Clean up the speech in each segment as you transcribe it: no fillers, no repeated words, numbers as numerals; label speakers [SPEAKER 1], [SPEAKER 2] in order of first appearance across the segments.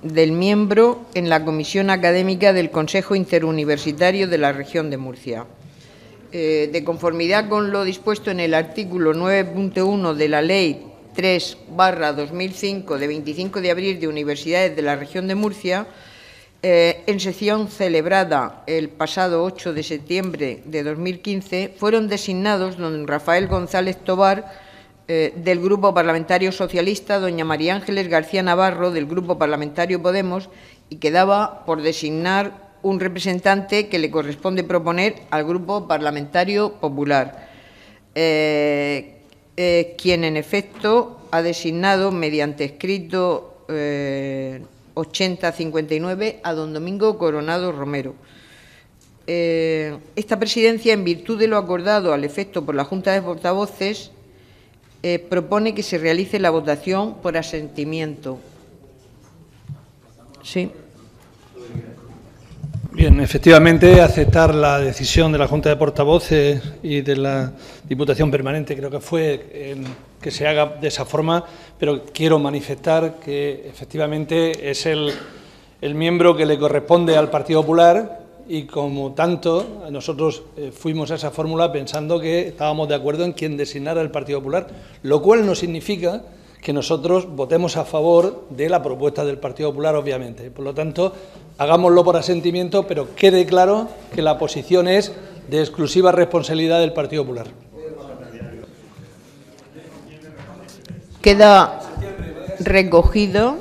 [SPEAKER 1] del miembro en la Comisión Académica del Consejo Interuniversitario de la Región de Murcia. De conformidad con lo dispuesto en el artículo 9.1 de la Ley 3/2005 de 25 de abril de Universidades de la Región de Murcia, en sesión celebrada el pasado 8 de septiembre de 2015, fueron designados don Rafael González Tobar, del Grupo Parlamentario Socialista, doña María Ángeles García Navarro, del Grupo Parlamentario Podemos, y quedaba por designar un representante que le corresponde proponer al Grupo Parlamentario Popular, quien en efecto ha designado mediante escrito 8059 a don Domingo Coronado Romero. Esta presidencia, en virtud de lo acordado al efecto por la Junta de Portavoces, propone que se realice la votación por asentimiento. Sí.
[SPEAKER 2] Bien, efectivamente, aceptar la decisión de la Junta de Portavoces y de la Diputación Permanente, creo que fue que se haga de esa forma, pero quiero manifestar que efectivamente es el miembro que le corresponde al Partido Popular y, como tanto, nosotros fuimos a esa fórmula pensando que estábamos de acuerdo en quién designara el Partido Popular, lo cual no significa que nosotros votemos a favor de la propuesta del Partido Popular, obviamente. Por lo tanto, hagámoslo por asentimiento, pero quede claro que la posición es de exclusiva responsabilidad del Partido Popular.
[SPEAKER 1] Queda recogido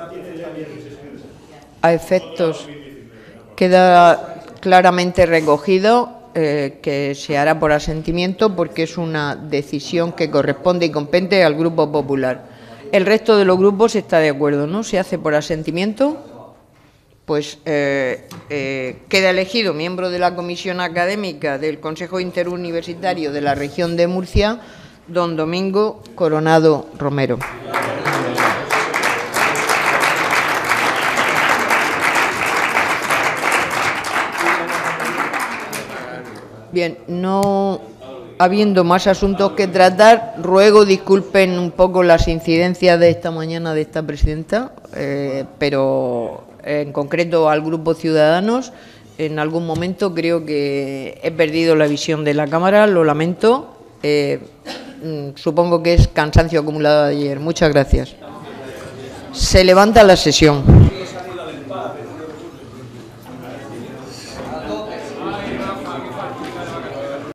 [SPEAKER 1] a efectos, queda claramente recogido que se hará por asentimiento porque es una decisión que corresponde y compete al Grupo Popular. El resto de los grupos está de acuerdo, ¿no? Se hace por asentimiento, pues queda elegido miembro de la Comisión Académica del Consejo Interuniversitario de la Región de Murcia, don Domingo Coronado Romero. Bien, no habiendo más asuntos que tratar, ruego disculpen un poco las incidencias de esta mañana de esta presidenta, pero en concreto al Grupo Ciudadanos, en algún momento creo que he perdido la visión de la cámara, lo lamento, supongo que es cansancio acumulado de ayer. Muchas gracias. Se levanta la sesión.